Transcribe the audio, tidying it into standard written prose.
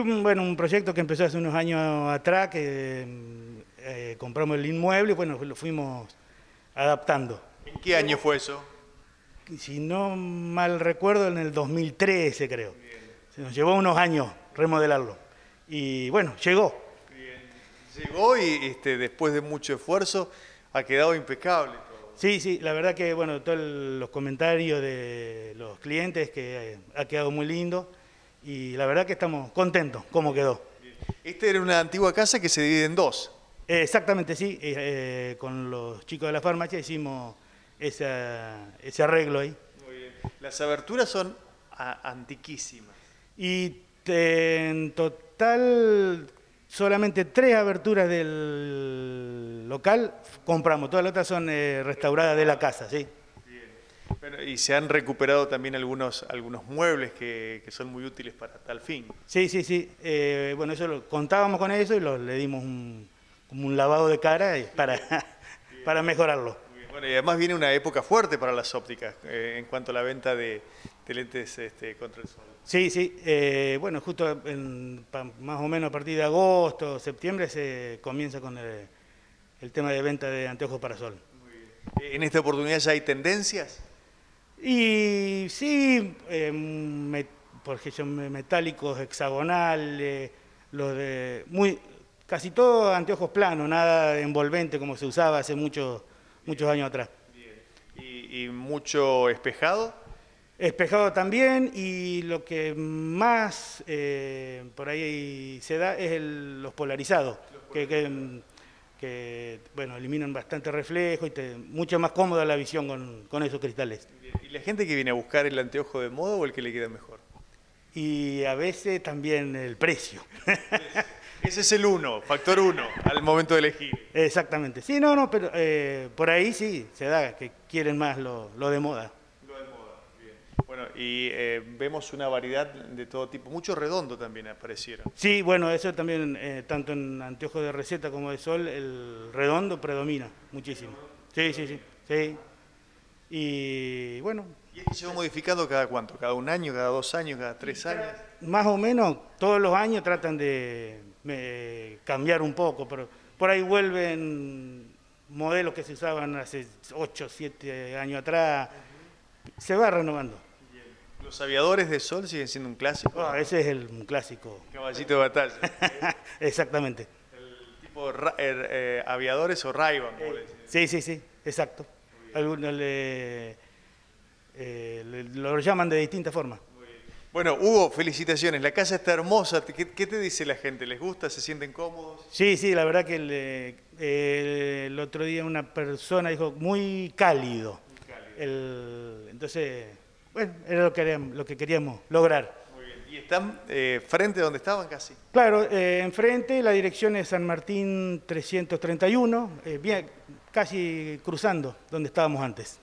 Bueno, un proyecto que empezó hace unos años atrás, que compramos el inmueble y bueno, lo fuimos adaptando. ¿En qué año fue eso? Si no mal recuerdo, en el 2013 creo. Se nos llevó unos años remodelarlo. Y bueno, llegó. Llegó y después de mucho esfuerzo ha quedado impecable todo. Sí, sí, la verdad que bueno, todos los comentarios de los clientes que ha quedado muy lindo y la verdad que estamos contentos cómo quedó. Esta era una antigua casa que se divide en dos. Exactamente, sí, con los chicos de la farmacia hicimos ese arreglo ahí. Muy bien. Las aberturas son antiquísimas. Y en total solamente 3 aberturas del local compramos, todas las otras son restauradas de la casa, ¿sí? Bueno, y se han recuperado también algunos muebles que son muy útiles para tal fin. Sí, sí, sí. Bueno, contábamos con eso y le dimos como un lavado de cara para mejorarlo. Bueno, y además viene una época fuerte para las ópticas en cuanto a la venta de lentes contra el sol. Sí, sí. Bueno, justo más o menos a partir de agosto, septiembre se comienza con el tema de venta de anteojos para sol. Muy bien. ¿En esta oportunidad ya hay tendencias? Y sí, por ejemplo, metálicos, hexagonales, casi todo anteojos planos, nada envolvente como se usaba hace muchos años atrás. Bien. ¿Y mucho espejado? Espejado también, y lo que más por ahí se da es los polarizados, que bueno, eliminan bastante reflejo y mucho más cómoda la visión con esos cristales. ¿Y la gente que viene a buscar el anteojo de moda o el que le queda mejor? Y a veces también el precio. Ese es el factor uno, al momento de elegir. Exactamente. Sí, no, pero por ahí sí se da, que quieren más lo de moda. Lo de moda, bien. Bueno, y vemos una variedad de todo tipo, mucho redondo también aparecieron. Sí, bueno, eso también, tanto en anteojos de receta como de sol, el redondo predomina muchísimo. Sí, sí, sí, sí. Y bueno. ¿Y esto se va modificando cada cuánto? ¿Cada un año, cada 2 años, cada 3 años? Más o menos todos los años tratan de cambiar un poco, pero por ahí vuelven modelos que se usaban hace 8, 7 años atrás. Se va renovando. Bien. ¿Los aviadores de sol siguen siendo un clásico? Ese es un clásico. Caballito de batalla. Exactamente. El tipo aviadores o Ray-Ban, como le decían. Sí, sí, sí, exacto. Algunos lo llaman de distintas formas. Bueno, Hugo, felicitaciones. La casa está hermosa. ¿Qué te dice la gente? ¿Les gusta? ¿Se sienten cómodos? Sí, sí, la verdad que el otro día una persona dijo muy cálido. Entonces, bueno, era lo que queríamos lograr. Muy bien. ¿Y están frente a donde estaban casi? Claro, enfrente la dirección es San Martín 331, bien, casi cruzando donde estábamos antes.